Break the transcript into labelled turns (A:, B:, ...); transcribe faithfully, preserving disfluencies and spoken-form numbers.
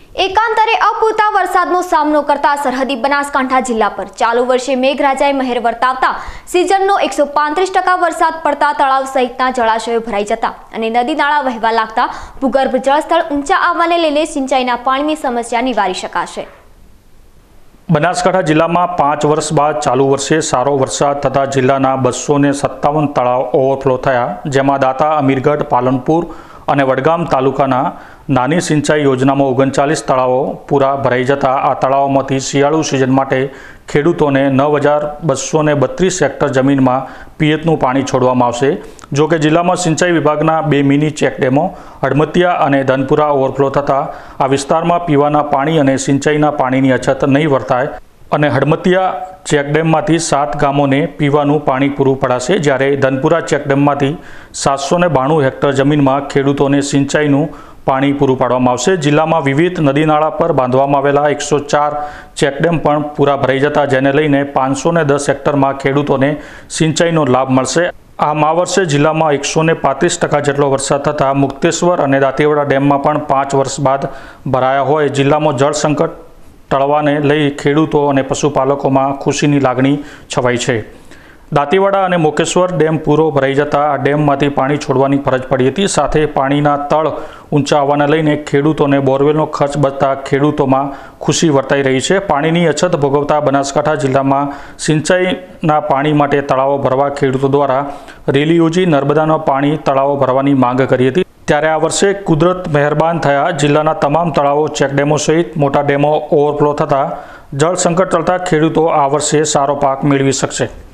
A: एकांतरे अपूरता वरसादનો સામનો કરતા સરહદી બનાસકાંઠા જિલ્લા પર ચાલુ વર્ષે મેઘરાજાએ મહેર વર્તાવતા સિઝનનો એકસો પાંત્રીસ ટકા વરસાદ પડતા તળાવ સહિતના જળાશયો ભરાઈ જતા અને નદી નાળા વહેવા લાગતા ભૂગર્ભ જળસ્તર ઊંચા આવવાને લઈને સિંચાઈના પાણીની સમસ્યા નિવારી શકાશે।
B: બનાસકાંઠા જિલ્લામાં પાંચ વર્ષ બાદ ચાલુ વર્ષે સારો વરસાદ થતા જિલ્લાના બસો ને સત્તાવન તળાવ ઓવરફ્લો થયા, જેમાં દાતા, અમીરગઢ, પાલનપુર અને વડગામ તાલુકાના નાની સિંચાઈ યોજનામાં ઓગણચાલીસ તળાવો પૂરા ભરાઈ જતા આ તળાવોમાંથી શિયાળુ સિઝન માટે ખેડૂતોને નવ હજાર બસો ને બત્રીસ હેક્ટર જમીનમાં પિયતનું પાણી છોડવામાં આવશે। જો કે જિલ્લામાં સિંચાઈ વિભાગના બે મિની ચેકડેમો હડમતિયા અને ધનપુરા ઓવરફ્લો થતાં આ વિસ્તારમાં પીવાના પાણી અને સિંચાઈના પાણીની અછત નહીં વર્તાય અને હડમતિયા ચેકડેમમાંથી સાત ગામોને પીવાનું પાણી પૂરું પડાશે, જ્યારે ધનપુરા ચેકડેમમાંથી સાતસો ને બાણું હેક્ટર જમીનમાં ખેડૂતોને સિંચાઈનું પાણી પૂરું પાડવામાં આવશે। જિલ્લામાં વિવિધ નદી નાળા પર બાંધવામાં આવેલા એકસો ચાર ચેકડેમ પણ પૂરા ભરાઈ જતા જેને લઈને પાંચસો ને દસ હેક્ટરમાં ખેડૂતોને સિંચાઈનો લાભ મળશે। આમ આ વર્ષે જિલ્લામાં એકસો ને પાંત્રીસ ટકા જેટલો વરસાદ થતાં મુક્તેશ્વર અને દાંતીવાડા ડેમમાં પણ પાંચ વર્ષ બાદ ભરાયા હોય જિલ્લામાં જળ સંકટ ટળવાને લઈ ખેડૂતો અને પશુપાલકોમાં ખુશીની લાગણી છવાઈ છે। દાંતીવાડા અને મોકેશ્વર ડેમ પૂરો ભરાઈ જતા આ ડેમમાંથી પાણી છોડવાની ફરજ પડી હતી, સાથે પાણીના તળ ઊંચા આવવાને લઈને ખેડૂતોને બોરવેલનો ખર્ચ બચતા ખેડૂતોમાં ખુશી વર્તાઈ રહી છે। પાણીની અછત ભોગવતા બનાસકાંઠા જિલ્લામાં સિંચાઈના પાણી માટે તળાવો ભરવા ખેડૂતો દ્વારા રેલી યોજી નર્મદાના પાણી તળાવો ભરવાની માંગ કરી હતી, ત્યારે આ વર્ષે કુદરત મહેરબાન થયા જિલ્લાના તમામ તળાવો, ચેકડેમો સહિત મોટા ડેમો ઓવરફ્લો થતાં જળ સંકટ ટળતા ખેડૂતો આ વર્ષે સારો પાક મેળવી શકશે।